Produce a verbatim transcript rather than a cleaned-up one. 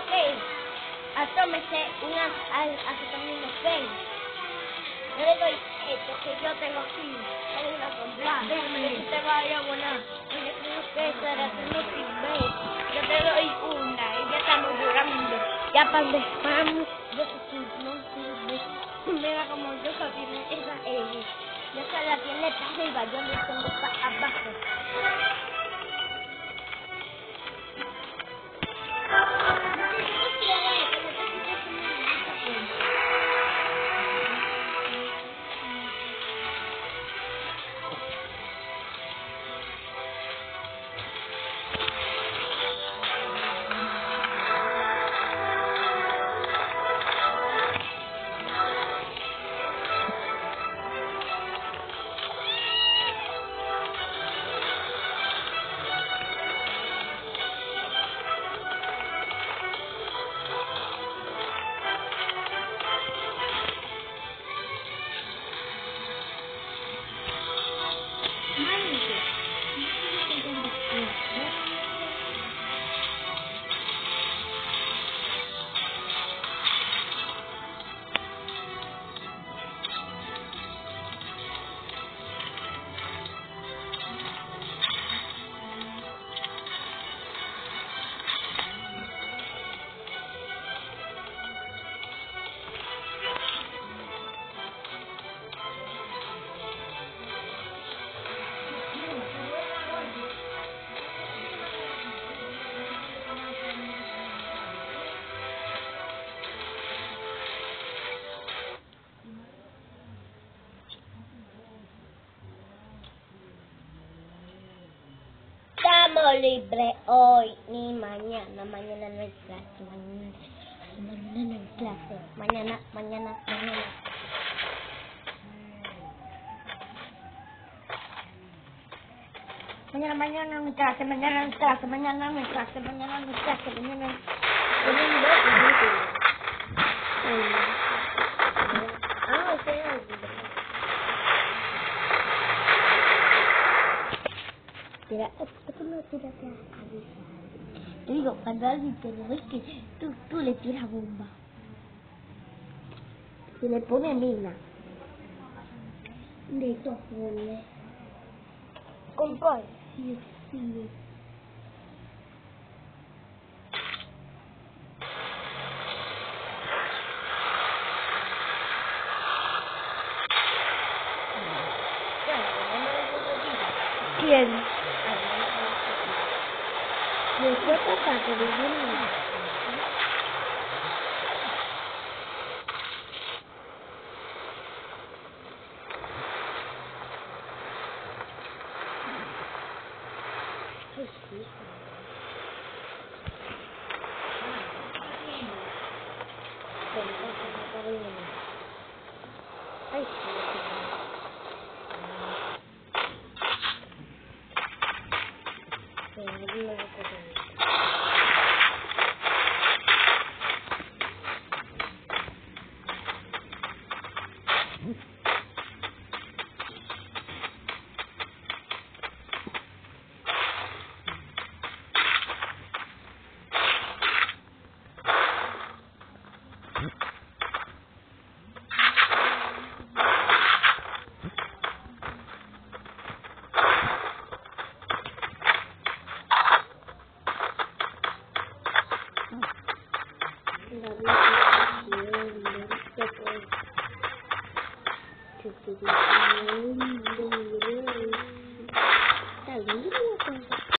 ok. Atómese una acetaminofén. Yo le doy esto que yo tengo aquí. Tengo una compra. Que usted vaya a volar. Yo creo que eso era que no sirve. Yo te doy una y ya estamos llorando. Ya para dejamos. Yo sé que no sirve. Mira como yo solo tiene esa L. Yo solo la tiene para arriba. Yo le tengo para abajo. Estamos libres hoy ni mañana. Mañana no hay clase. Mañana, mañana no hay clase. Mañana, mañana, mañana. Mañana, mañana no hay clase. Mañana no hay clase. Mañana no hay clase. Mañana no hay clase. Mañana no hay clase. Ah, ok. Mira, esto no tira que avisar. Te digo, cuando alguien te lo ve que tú, tú le tiras bomba. Se le pone mina. De estos goles. ¿Con cuál? Sí, sí. ¿Quién? Después papá que viene. Ay, sí. Ay, sí. La